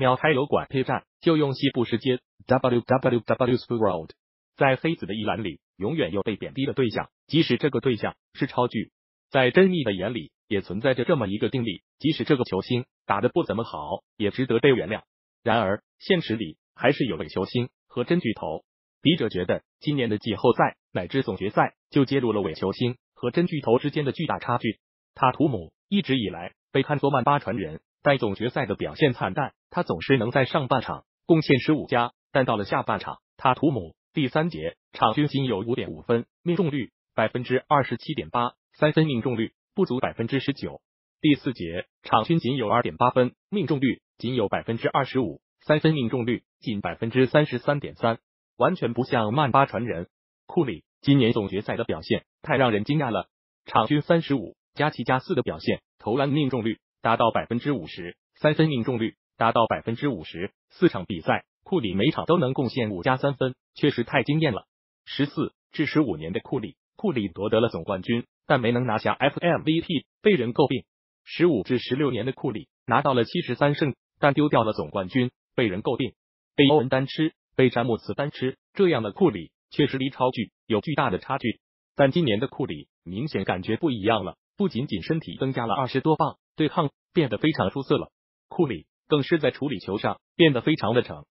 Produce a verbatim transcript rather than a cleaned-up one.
秒开油管 P 站就用西部时间 W W W Sport。在黑子的一栏里，永远有被贬低的对象，即使这个对象是超巨。在珍妮的眼里，也存在着这么一个定理，即使这个球星打得不怎么好，也值得被原谅。然而，现实里还是有位球星和真巨头。笔者觉得，今年的季后赛乃至总决赛就揭露了伪球星和真巨头之间的巨大差距。塔图姆一直以来被看作曼巴传人，但总决赛的表现惨淡，他总是能在上半场贡献十五加，但到了下半场，塔图姆第三节场均仅有 五点五分，命中率 百分之二十七点八， 三分命中率不足 百分之十九。第四节场均仅有 二点八分，命中率仅有 百分之二十五， 三分命中率仅 百分之三十三点三， 完全不像曼巴传人。库里今年总决赛的表现太让人惊讶了，场均三十五加七加四的表现，投篮命中率达到 百分之五十， 三分命中率达到 百分之五十， 四场比赛库里每场都能贡献五加三分，确实太惊艳了。十四至十五年的库里，库里夺得了总冠军，但没能拿下 F M V P， 被人诟病。十五至十六年的库里拿到了七十三胜，但丢掉了总冠军，被人诟病。被欧文单吃，被詹姆斯单吃，这样的库里确实离超巨有巨大的差距。但今年的库里明显感觉不一样了，不仅仅身体增加了二十多磅，对抗变得非常出色了，库里更是在处理球上变得非常的诚。